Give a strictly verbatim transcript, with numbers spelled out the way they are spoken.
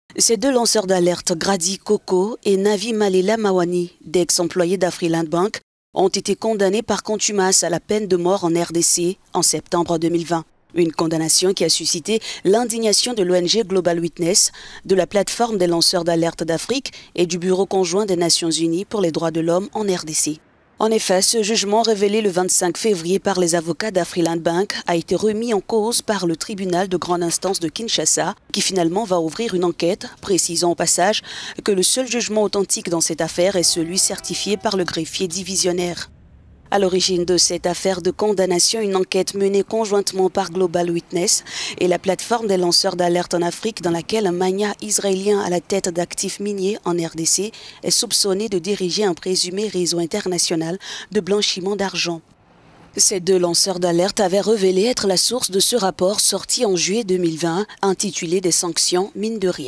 Ces deux lanceurs d'alerte, Grady Koko et Navi Malela Mawani, d'ex-employés d'Afriland Bank, ont été condamnés par contumace à la peine de mort en R D C en septembre deux mille vingt. Une condamnation qui a suscité l'indignation de l'O N G Global Witness, de la plateforme des lanceurs d'alerte d'Afrique et du Bureau conjoint des Nations Unies pour les droits de l'homme en R D C. En effet, ce jugement révélé le vingt-cinq février par les avocats d'Afriland Bank a été remis en cause par le tribunal de grande instance de Kinshasa, qui finalement va ouvrir une enquête, précisant au passage que le seul jugement authentique dans cette affaire est celui certifié par le greffier divisionnaire. À l'origine de cette affaire de condamnation, une enquête menée conjointement par Global Witness et la plateforme des lanceurs d'alerte en Afrique, dans laquelle un magnat israélien à la tête d'actifs miniers en R D C est soupçonné de diriger un présumé réseau international de blanchiment d'argent. Ces deux lanceurs d'alerte avaient révélé être la source de ce rapport sorti en juillet deux mille vingt, intitulé « Des sanctions, mine de rien ».